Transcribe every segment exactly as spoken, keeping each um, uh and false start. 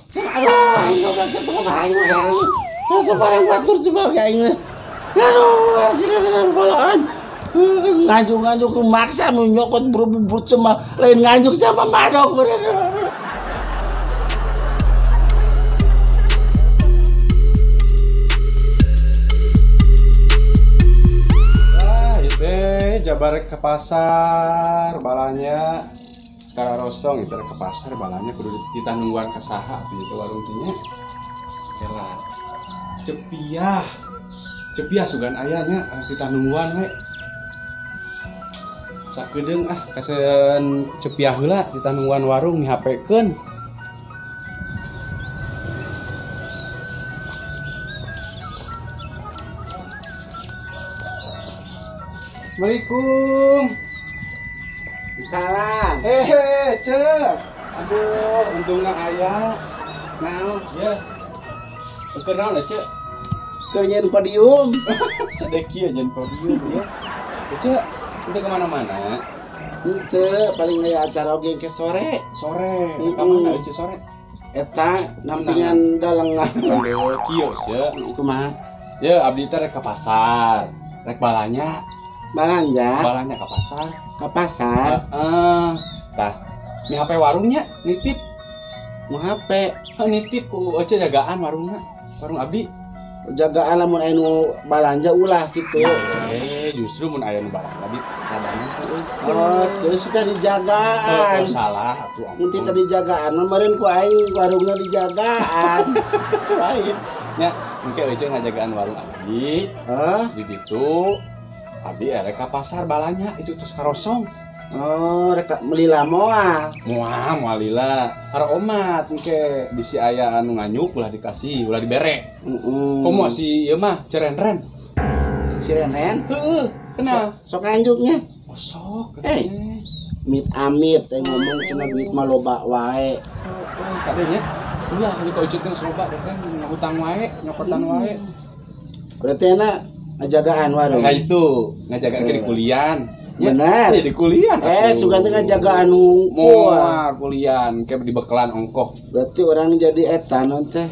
Aduh, aing goblok ketemu aing mah. Itu barang batur sebagai aing. Aduh, asina-asina bolaan. Nganjuk-nganjuk maksa menyokot buru-buru cuma lain nganjuk sama madok. Jabar ke pasar balanya sekarang rosong itu ke pasar balanya kudu ditanggungan ke saha itu warung tinya elah cepiah cepiah sugan ayahnya ditanggungan we sakedeung ah kasen cepiah heula ditanggungan warung dihapekeun. Assalamualaikum. Salam. Hehe, cek. Aduh, untungna aya. Naon? Ya. Keur naon cek? Keur nyeun podium. Sedeki aja podium ya. Cek, untuk kemana-mana? Henteu, paling aya acara oge ke sore. Sore. Ka mana cek sore? Eta nampingan dalengan. Aduh, kieu cek. Kumaha? Ya, abdi teh rek ka pasar. Rek balanya. Balanja. Balanya ke pasar. Ke pasar. Heeh. Tah, mi H P warungnya nitip. Mau H P. Oh, nitip ku Oce jagaan warungna. Warung abdi. Jagaan lamun anu balanja ulah kitu. Eh, justru mun aya nu balanja di kadangan tuh. Oh, terus kita dijagaan. Oh, salah atuh ampun. Mun teh dijagaan, meureun ku aing warungna dijagaan. Lain. Nya, engke Oce ngajagaan warung abdi. Heh, Di ditu abdi erek ka pasar balanya itu terus karosong. oh, rek melila moal. Moal moalila. Hara omat engke bisi aya anu nganyuk ulah dikasih, ulah dibere. Heeh. Komo si ieu mah cerenren. Si Renen, Heeh, kenal. sok anjuknya. Osok. Eh. Mit amit teh ngomong cenah duit mah loba wae. Oh, kadenya. Ulah ini kau ucut yang seloba deh kan ngutang wae, nyokotan wae. Berarti enak ngajagaan warung. Kayak itu ngajagaan ke di kulian. Bener. Ya, di kulian. Eh, sugan teh ngajagaan ungkul. Moal kulian kayak di bekelan ongkoh. Berarti orang jadi eta non teh.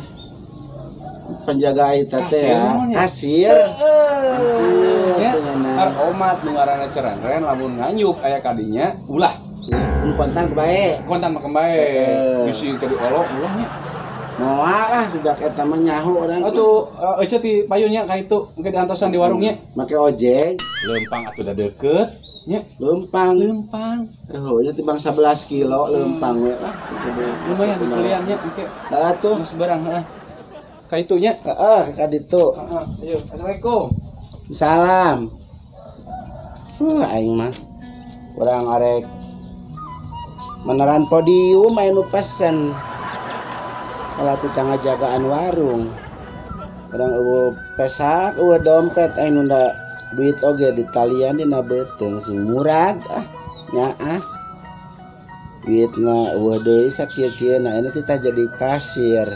Penjaga eta teh ya. Kasir. Heeh. Ya, har omat nu ngaranna cerenren lamun nganyuk aya kadinya ulah. Nu kontan bae. Kontan mah kembae. Bisi ke diolok ulahnya. Moal lah budak eta mah nyaho orang. Atuh euceut di payunnya ka itu engke diantosan di warungnya. Make ojek. Lempang atuh da deukeut nya. Lempang. Lempang. Oh, nya timbang sebelas kilo lempang we lah. Lumayan di kuliahnya engke. Heeh tuh. Mas barang heeh. Ka itunya. Heeh, ka ditu. Heeh. Ayo, assalamualaikum. Salam. Uh, aing mah urang arek meneran podium anu pesen. Kalau kita ngajagaan warung, orang eueuh pesak, eueuh dompet, aing nunda duit oge di talian dina beuteung si Murad ah, nya ah. Duitna eueuh deui sakieu-kieuna, ini kita jadi kasir.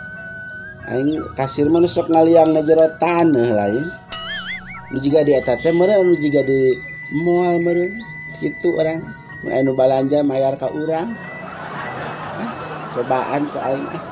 Aing kasir mah sok ngaliangna jero taneuh lain. Nu jiga di eta teh meureun anu jiga di moal meureun. Kitu urang, mun anu balanja mayar ka urang. Ah, cobaan ku aing ah.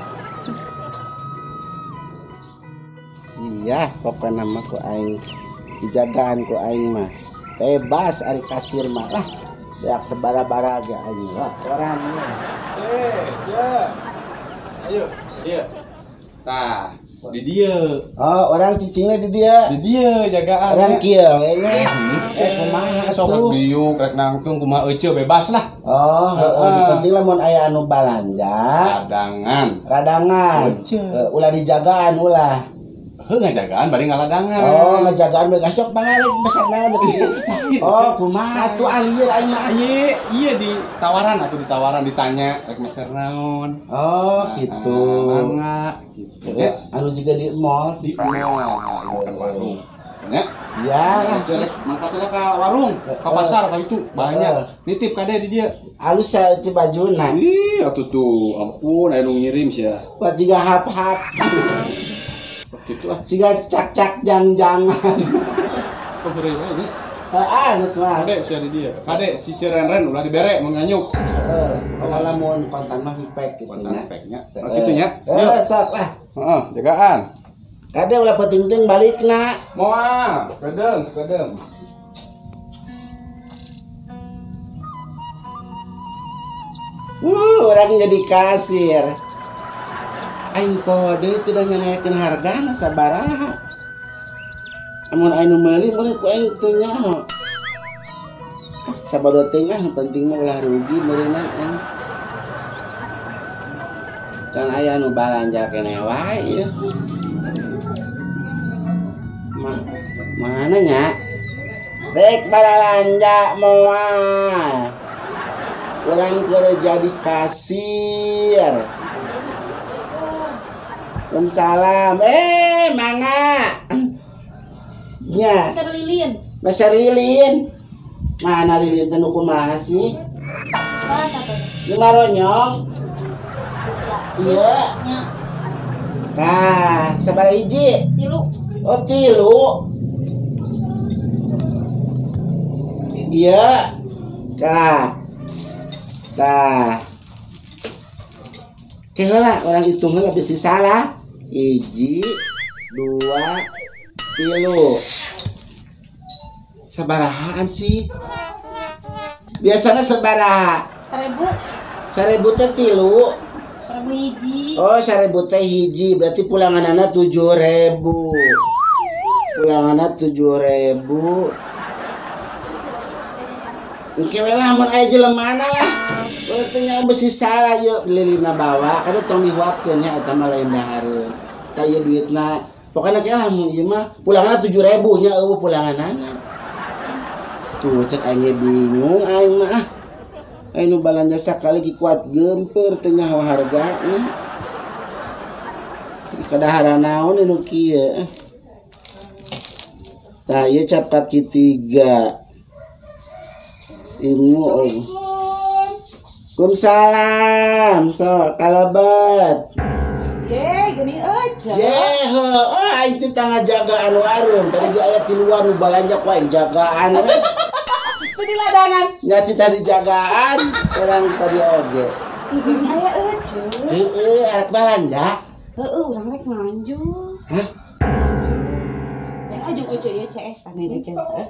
Sia pokoknya mah ku aing dijagaan ku aing mah bebas ari kasir mah lah beak sebara-bara ge aing lah orang Eh, Cek. Ayo, dia. Tah, di dieu. oh orang cicingnya di dia Di dieu jagaan. orang kieu we nya Eh, kumaha sok diuk rek nangtung kumaha euceu bebas lah. oh heeh penting lamun aya anu balanja Cadangan. radangan Euceu. ulah dijagaan ulah Heuh ngajagaan bari ngaladangan. oh ngajagaan beuk sok pangarep besar naon oh kumaha tuh alir aing mah Iye, iya di tawaran aku ditawaran ditanya rek meser naon. oh gitu Mangga gitu. Ya, anu juga di mall di mall bukan warung. Ya. ya lah Cek mangkat ka warung, ka pasar ka itu banyak. Nitip kade di dia. halus saya ci bajuna Ih, atuh tuh, ampun aya nu ngirim sia. buat juga hap-hap Gitu ah. juga cak-cak jang-jangan Kok beureum aja. Heeh, geus mah. Kade sia di dia. Kade si Cereren ulah dibere mun nganyuk. Heeh. Kalau lamun kontan mah pek gitu Kontan nya. peknya. Oh kitu nya. Heeh, sok lah. Heeh, jagaan. Kade ulah penting-penting balikna. Moal, kedeng, sekedeng. Uh, orang jadi kasir. Aing kode tidak nyanyikan hargana sabaraha. Amun aing nu meuli meureun ku aing teu nyaho. Sabado tengah nu penting mah ulah rugi meureunan aing. Can aya nu balanja keneh wae ieu. Ma mana nya? Rek balanja moal. Orang keur jadi kasir. Waalaikumsalam. Eh, mangga. Nya. Pasar lilin. Pasar lilin. Mana lilin teh nu kumaha sih? Mana tuh? Di maronyong. Iya. Nya. Kah, sabaraha hiji? Tilu. Oh, tilu. Iya. Kah. Nah, keheula orang hitung heula bisi salah. Hiji, dua, tilu. Sabarahaan sih? Biasanya sabaraha? Seribu. Sarebu teh tilu. Seribu hiji. Oh, sarebu teh hiji. Berarti pulanganana tujuh ribu. Pulanganana tujuh ribu. Engke we lamun aya jelemana lah. Urang teh nya besi salah yeuh lilina bawa, kada tong dihuapkeun nya eta mah lain dahareun. Ta ieu duitna. Pokona ge lamun ieu mah pulanganna tujuh ribu nya eueuh pulanganana. Tuh cek aing bingung aing mah. Aing nu balanja sakali ge kuat gempeur teh nyaho hargana. Kadahara naon nu kieu. Tah ieu cap kaki tiga. Ilmu oh. Waalaikumsalam. So, kalabat. Ye, gini aja. Ye, oh, aing teh tangga jagaan warung. Tadi ge aya tiluan nu balanja ku aing jagaan. Tadi ladangan. Nya ti tadi jagaan, orang tadi oge. Gini aya aja. Heeh, arek balanja. Heeh, urang rek nganjuk. Hah? Ya ajung aja ya C S ame aja.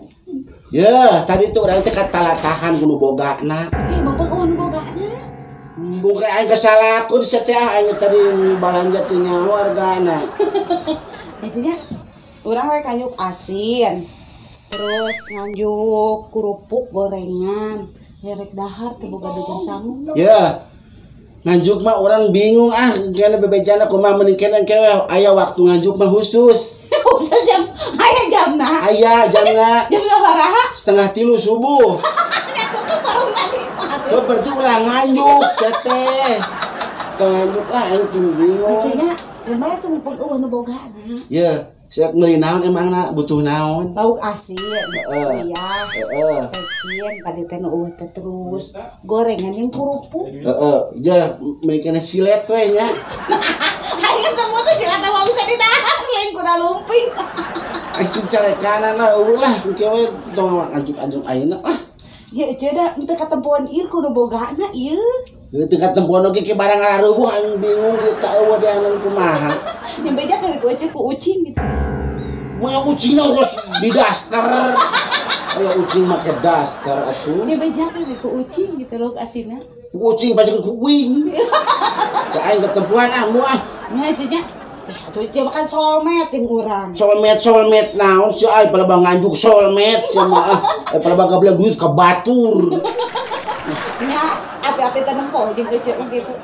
Ya, tadi tuh urang teh katalatahan kudu bogana. Eh, bapak kawan bogana. Bukan aing kesalahan di setiap aing tadi balanja teh nyaho hargana. Intinya urang rek nganjuk asin. Terus nganjuk kerupuk gorengan. Ya rek dahar teh boga degan sangu. Ya. Nganjuk mah orang bingung ah, kena bebejana kumaha mending kena kewe aya waktu nganjuk mah khusus. Khusus jam aya jamna. Aya jamna Jam sabaraha? setengah tilu subuh. Nya tutup baru nanti. Tuh berarti ulah nganjuk seteh. Nganjuk ah aing teu bingung. Cenah, dan banyak tuh mumpung eueuh nu bogana. Ya, siap meuli naon emangna butuh naon? Lauk asin, Heeh. iya, Heeh. pecin, tadi teh nu eueuh teh terus gorengan yang kerupuk. Heeh, ja meuli kena silet we nya. Ayo semua tuh jelas mau bisa didahar lain kuda lumping. Ai sincarekanana ulah engke we tong anjuk-anjuk ayeuna ah. Ya cenah teu katempuan ieu kudu bogana ieu. Teu katempuan oge ke barang ngarubuh aing bingung ge teu eueuh deanan kumaha. Yang beja keur ku ece ku ucing gitu. Moya ucingna geus di daster. Aya ucing make daster atuh. Yang beja keur ku ucing gitu loh asinna. Ucing pajeun kuing. Teu aing ketempuan ah moal. Nya cenah. Atuh ece makan solmet yang urang. Solmet solmet naon si ai palebang nganjuk solmet sia mah ah. Eh palebang gablek duit ka batur. Nya api-api teh nempol jeung ece mah gitu.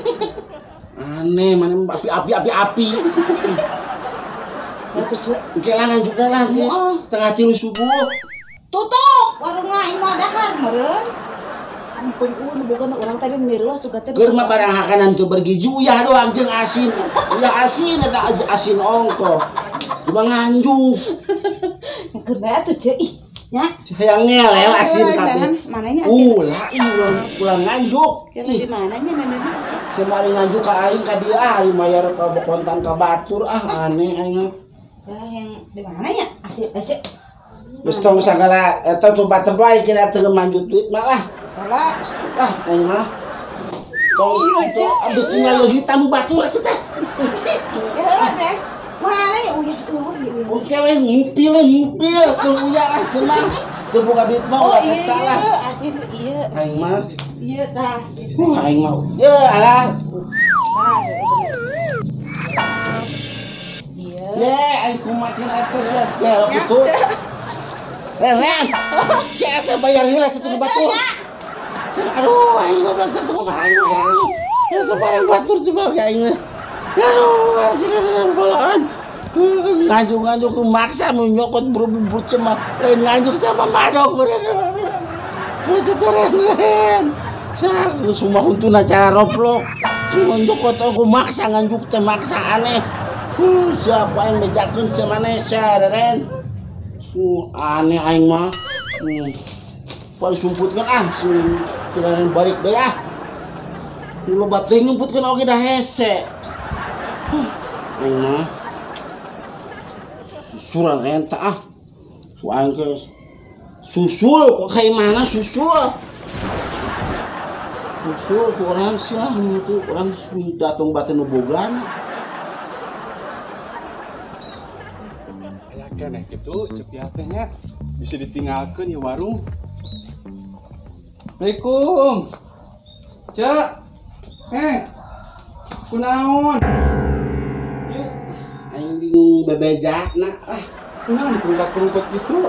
Aneh mana api-api api-api. Atuh tuh Engke lah nganjukna lah geus setengah tilu subuh. tutup warung lain mah dahar meureun. Ampun eueuh nu bogana urang tadi mireua suka teh. Keur mah barang hakanan teu pergi juyah doang jeung asin. Ulah asin eta asin ongko. Cuma nganjuk. Keur bae atuh ce ih nya. Hayang ngelel asin tapi. Mananya asin? Ulah ih ulang ulang nganjuk. Kira di mananya nenek asin? Semari nganjuk ka aing ka dieu ah mayar ka kontan ka batur ah aneh aing. Ya yang di mananya? Asin asin. Geus tong sagala eta tempat tempat kira teu manjut duit malah. Salah. Ah, aing mah. Tong itu abis ngaluh hitam batur teh. Ya deh. Mana ya uyah eueuh ieu. Mun kewe ngupil ngupil teu uya lah teu mah. Teu boga duit mah Oh ulah iya eta lah. iya asin iya. Aing mah. Iya tah. Uh, aing mah. Ye alah. Nah, iya. Ye aing kumakin atas ya. Ya kitu. Ren, ren. Si eta bayar heula satu batur. Aduh, aing goblok satu mah aing mah. Itu barang batur coba aing mah. Aduh, sini bolaan. Nganjuk-nganjuk maksa mau nyokot buru-buru cuma lain nganjuk sama madok bener. Buset ren. Sa semua untuk acara roplok. Cuma nyokot aku maksa nganjuk teh maksa aneh. Uh, siapa yang bejakeun sama Nesa ren. Uh, aneh aing mah. Hmm. Paling sumputkeun ah, kirain balik deui ah. Lu bating nyumputkeun oge dah hese. Huh, aing mah susuran renta ah. Soalnya ke susul kok kayak mana susul? Susul ke orang sih ah, itu orang datang batin nubogana. Aya keneh kitu cepiatnya bisa ditinggalkeun ya warung. Assalamualaikum. Cek. Eh. Kunaon? Yuk, aing bingung bebejana ah. Kunaon perungkat-perungkat gitu?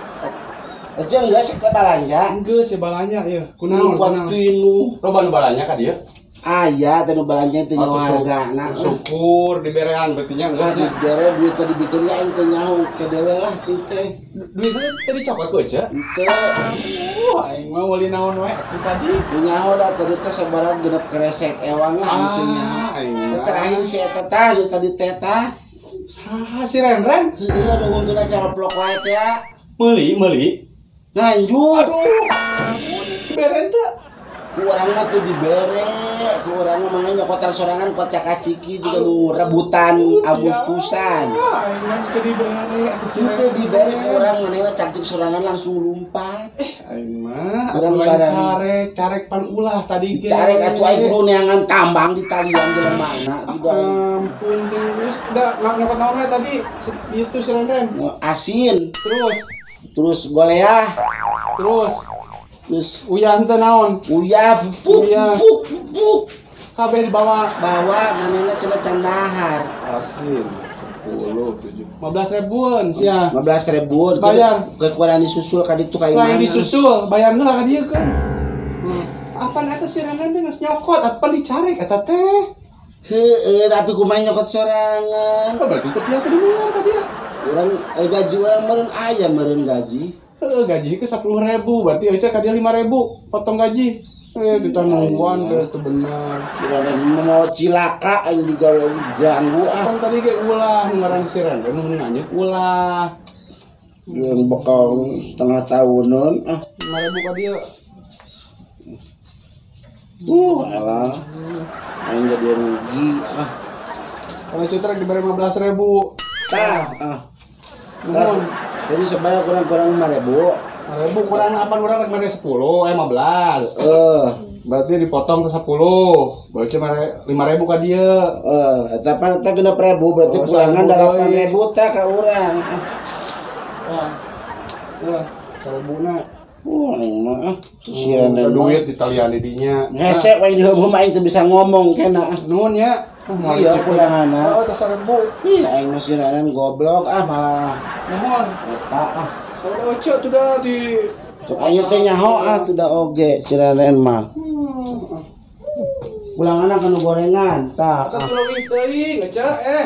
Aja enggak sih balanja. Enggeus ya balanya ya. Kunaon? Kuat tinu. Loba nu balanya ka dieu? Aya teh nu balanja teh nyawa hargana. Syukur diberean berarti nya Geus geus nya. dibere duit teh dibikin nya aing teh nyaho ke dewe lah cing teh. Duitnya tadi cokot ku aja. Teu Wah, aing mah wali naon wae atuh tadi. nyaho da tadi teh sabaraha genep kresek ewang lah gitu nya. Ah, aing mah. Terakhir si eta tah tadi teh tah. Saha si Renren? Heuh nu nguntuna cara plok wae teh ya. Meuli, meuli. Nganjuk. Aduh. Beren teh. Ku urang mah teu dibere, ku urang mah mana nyokotan sorangan kocak kaciki juga nu rebutan Agustusan. Ah, aing mah teu dibere atuh si Teu dibere ku urang manehna cacik sorangan langsung lumpat. Aing mah Urang atuh lain barang. carek, carek pan ulah tadi ge. Carek atuh aing kudu neangan tambang di talian jelemana tidak Ampun, terus udah nyokot naon we tadi? Itu si Renren. asin, Terus, terus goleah, terus terus uyan teh naon? uyah, pupuk, Uyah. pupuk, pupuk. Kabeh dibawa. Bawa manehna cenah can dahar. Asin. sepuluh, tujuh, lima belas ribuan sia. lima belas ribu Bayar. kekurangan disusul ka ditu ka Lain imana. disusul, bayar heula ka dieu kan. Hmm. Apaan eta si Renren teh geus nyokot, apaan dicarek eta teh? Heeh, tapi kumaha nyokot sorangan. Apa berarti cepiat kudu bayar ka dia? Urang eh, gaji urang meureun aya meureun gaji. Heeh, gaji ke sepuluh ribu, berarti euy ka dia lima ribu, potong gaji. Eh, ditanungguan teh teu bener. Siraden mau cilaka aing digawe ganggu ah. Kan tadi ge ulah nu ngaran si Renren nu nganyeuk ulah. Yang bakal setengah tahunan ah. lima ribu ka dia. Uh, alah. Aing jadi rugi ah. Kalau cetrek diberi lima belas ribu. Tah ah. Nuhun. Jadi sebanyak kurang-kurang lima ribu. lima ribu kurang apa kurang rek mere sepuluh, eh lima belas. Eh, Berarti dipotong ke sepuluh. Berarti lima ribu ka dia. eh, eta pan eta genep ribu berarti Oh, pulangan seribu delapan deui. ribu tah ka urang. Ah. Wah. Wah, saribuna. Uh, aing mah ah. Ada Sisiran dan duit di talian didinya. Hese wae di heueuh aing teu bisa ngomong kena. ah. Nuhun ya. Iya, pulanganna. Oh, tas seribu. Ih, aing mah siranan goblok ah malah Nuhun. eta ah. Oh, cek tuh dah di Cuk ayeuna teh nyaho ah teu da oge siranan mah. Pulanganna kana gorengan tah. Kata Ah. tuh lagi teuing, ngecek eh.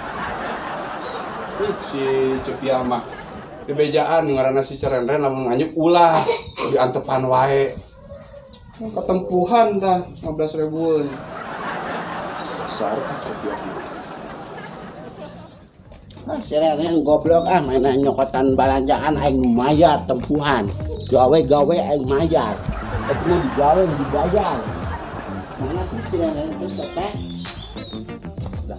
Ih, si Cepiah mah kebejaan ngaranna si Cerenren lamun nganyuk ulah di antepan wae. Ketempuhan tah lima belas ribu. Besar Cepiah mah. Ah, siranan goblok ah mainan nyokotan balanjaan aing nu mayar tempuhan. Gawe-gawe aing mayar. Itu mah digawe dibayar. Mana sih siranan teh teh?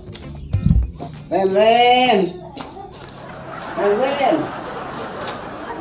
Ren Ren. Ren Ren.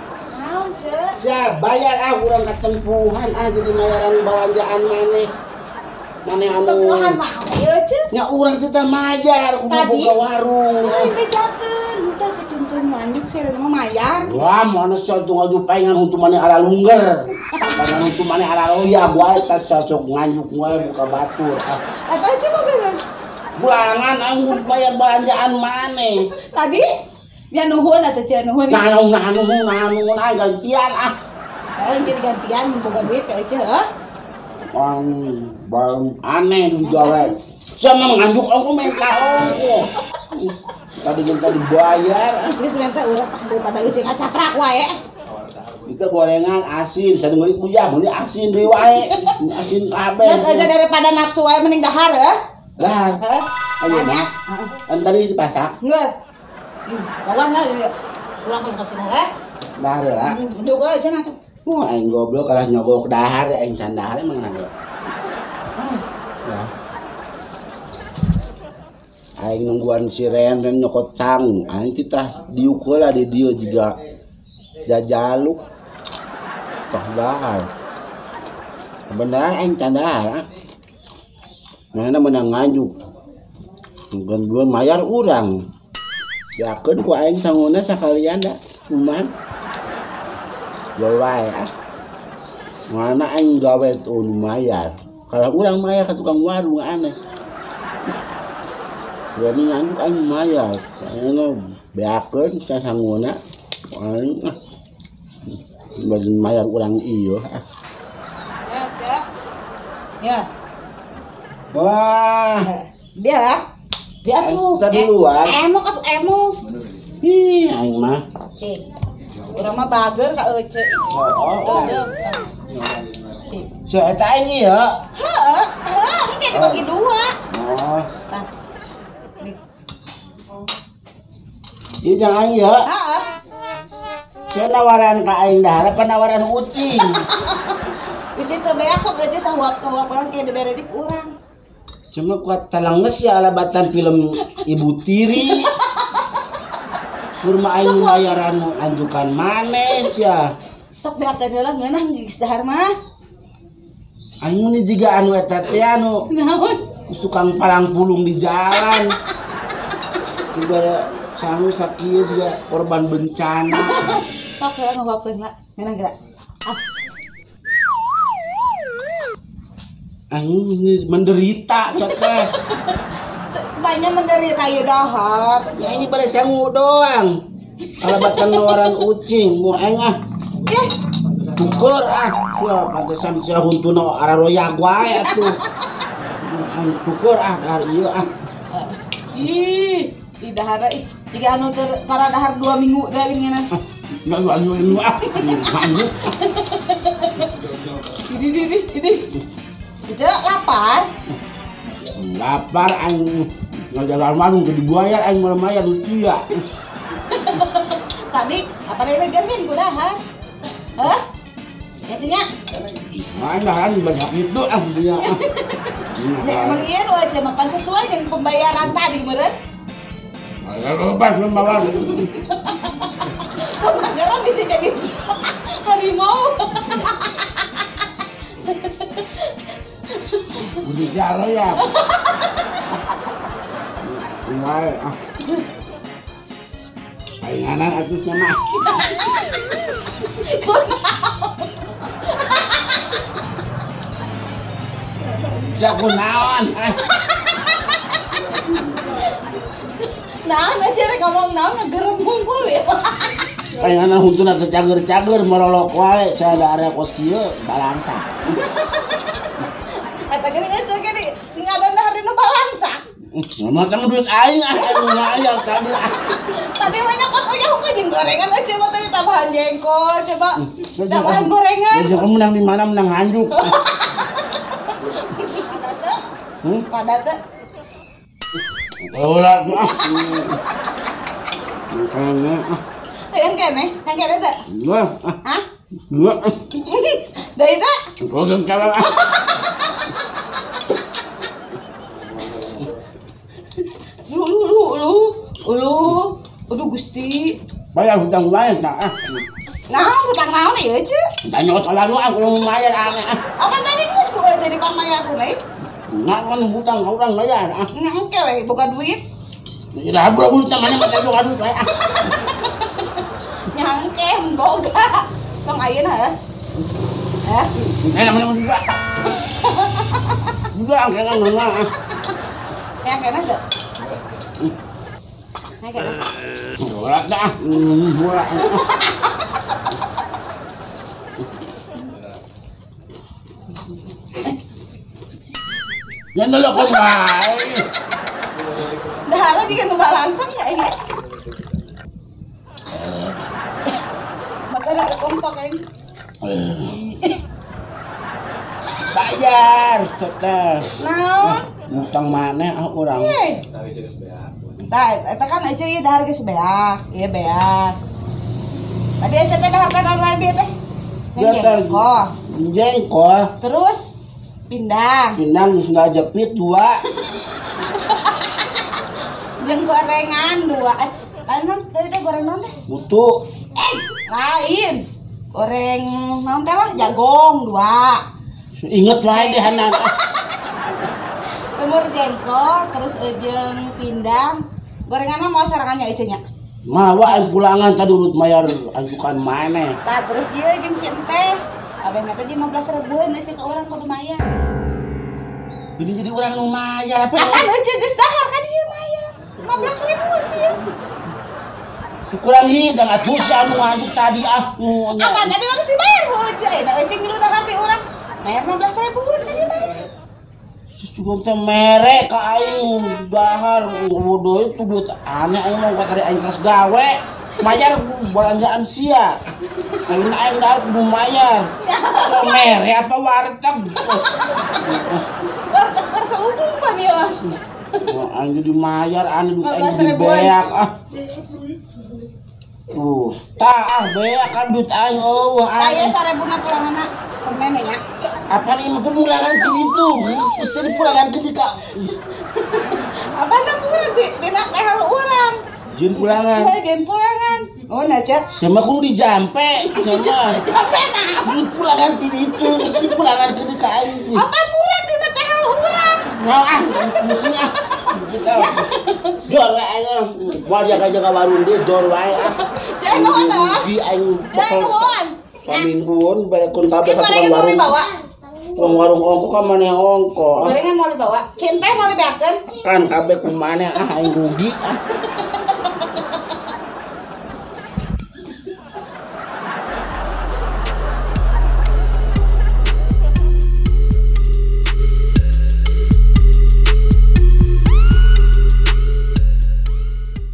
Cek. Siap bayar ah urang ketempuhan ah jadi bayaran belanjaan maneh. Maneh anu Tempuhan mah ieu Cek. nya urang teh teh majar kudu Tadi? buka warung. Ai bejakeun, teh ketuntun lanjut saya mah mayar. Wah, mana satu ngaju paingan untuk mana ala lungger. Paingan untuk mana ala roya, buat tas cocok nganjuk gue buka batur. Ah, Atau coba kan? bulangan anggur bayar belanjaan mana? Tadi dia nuhun atau dia nuhun. Nah, nah, nah, nah, nah, nah, nah, gantian ah. Eh, jadi gantian boga duit ke aja, heh. Bang, bang aneh tuh jalan. Sama nganjuk aku minta aku. Tadi kita dibayar. Geus minta urang ah daripada euceung ngacaprak wae. Kita gorengan asin, sadeng meuli kuyah, meuli asin deui wae. Asin kabeh. Geus aja daripada nafsu wae mending dahar heuh. Dah. Heh. Ayo Tanya. mah. Kan tadi dipasak. Ngeus. Kawan lah dia. Urang ke dahar. Dahar lah. Duk aja nanti. Wah, aing goblok kalah nyogok dahar, aing can dahar emang nah. Ya. Aing nungguan si Ren Ren nyokot cang, aing kita diukur lah di dia juga jajaluk toh dahar. Beneran aing can dahar. Ah. Mana menang nganjuk. Bukan dua mayar urang. Yakeun ku aing sangguna sakalian da, cuman Jolai ah. Mana aing gawe tuh mayar. Kalau urang mayar ke tukang warung aneh. Jadi nganjuk aing mayar. Ana beakeun ka sangguna. Aing ah. Mayar urang ieu ah. Ya, Cek. Ya. Wah, Dia dia tuh Tadi luar. Emo ka tuh emo. ih aing mah. Cik. Urang mah bager ka euceung. Oh, oh, oh. Cik. So eta aing ieu. Heeh, heeh, ini dibagi dua. Oh, Tah. ieu jangan ieu. Heeh. Saya nawaran ka aing dahar apa nawaran ucing. Di situ beak sok euceung sahuap-sahuap orang kayak dibere di urang. Cuma kuat talanges ya alabatan film Ibu Tiri. Kurma aing bayaran anjukan manes ya. Sok beak teh heula ngeunah geus dahar mah. Aing meni jiga anu eta teh anu Naon? geus tukang palang pulung di jalan. Ibarat sangu sakieu juga korban bencana. Sok heula ngawakeun lah. Ngeunah geura. Ah, Aing ini menderita sok teh. banyak menderita ieu dahar. Ya ini pada sangu doang. Alabatan nawaran ucing, mau aing ah. Eh, Tuker ah, ya pantesan sia huntuna araroyak wae atuh. An tuker ah dahar ieu ah. ih, di dahar ih. Jika anu ter tara dahar dua minggu teh gini na. Enggak gua anu anu ah. Anu. Ini ini ini. Itu lapar. Lapar aing ngajalan warung ke dibayar aing malah mayar lucu ya. Tadi apa dia gantian ku dahar? Hah? Ya cenah. Main dahan banyak itu ah dia. Nek emang ieu nu aja mapan sesuai dengan pembayaran tadi meureun. Kalau lepas membawa. Karena garam bisa jadi harimau. Udah jalan ya. Mulai ah. Palinganan atuh mah. Ya kunaon. Nah, aja rek ngomong naon ngegerem hungkul ya. Palinganan huntuna teh cager-cager merolok wae sadaya kos kieu balanta. Eta gini eta gini ngadon dahar dina balangsa. Mama kamu duit aing ah anu ngayal tadi ah. Tadi banyak fotonya hungkul jeung gorengan aja mah tadi tambahan jengkol coba. Tambahan gorengan. Jadi kamu menang di mana menang handuk. Pada teh. Hmm? Pada teh. Ulah ah. Makanya ah. Yang kene, yang kene teh. Gua ah. Hah? Gua. Dari teh. Kau kan kalah ah. Lu lu lu lu. Lu. Aduh Gusti. Bayar hutang bayar tak ah. Naon utang naon ieu ce? Tanya otak lalu aku udah mayar aneh. Apa tadi geus ku jadi pamayar tunai? Nggak kan hutang orang bayar. Ah, Ngangke we boga duit. dah budak budak mana mata budak duit bayar. Nyangke boga. Tong ayeuna heuh. Eh, Eh namanya budak. Budak kan nggak. yang kena tuh. Yang kena. Budak dah. Budak. Jangan lo kau baik. Dahara juga nu balangsang ya ini. Mata ada kompak ini. Bayar, sudah. Naon? Utang mana ah orang? Hei. Tapi jenis beak. Tah, eta kan aja ieu dahar geus beak, ieu beak. Tadi aja teh dahar kan rabi teh. Jengkol. Jengkol. Terus pindang. Pindang nggak jepit dua. Jeung gorengan dua. Eh, lain non, tadi teh goreng non teh. Butuh. Eh, lain. Goreng naon teh lah jagong dua. Ingat wae di hanan. Semur jengkol, terus jeung pindang. Gorengan mah mau sorangannya ece nya. Mawa aing pulangan tadi urut mayar ajukan mana? Tah terus ieu jeung cin teh. Abang teh lima belas ribuan ece ke orang kudu mayar. Ini jadi orang nu mayar apa? Apaan ece geus dahar kan ieu mayar. lima belas ribuan ieu. Kurang hidang atuh si anu ngajuk tadi ah. Nu nya. Apa tadi harus dibayar ku ece? Nah ece ngilu dahar di urang. Bayar lima belas ribuan tadi bayar. Cukup teh merek ka aing dahar bodoh itu duit aneh aing mau kari aing tas gawe. Mayar belanjaan sia. Aing aing dahar kudu mayar. So, merek apa warteg? Warteg terselubungan ieu. Oh, aing jadi mayar anu duit lima aing belas di ribuan. beak ah. Tuh, tah ah beak kan duit aing eueuh Saya aing. sarebuna pulanganna permennya nya. Apa nih mau pemulangan ke itu? Mesti dipulangan ke dika. Apa namanya di di nak teh halu urang. Jin pulangan. Wah, jeung pulangan. Oh, nah cek. Sama kudu dijampe sama. Sampai nah. Dipulangan ke itu, mesti dipulangan ke dika aing. Apa murah di nak teh halu urang. Nah ah, mesti ah. Jor wae aing. Mau jaga-jaga warung dia jor wae. Jangan nuhun ah. Di aing Jangan nuhun. pamingguan bare kun Ini tabe ka gorengan tukang mau warung. dibawa. Tukang warung ongko ka mana yang ongko. Gorengan mau dibawa. Cinta mau dibeakeun. Kan kabeh ku mana ah aing rugi ah.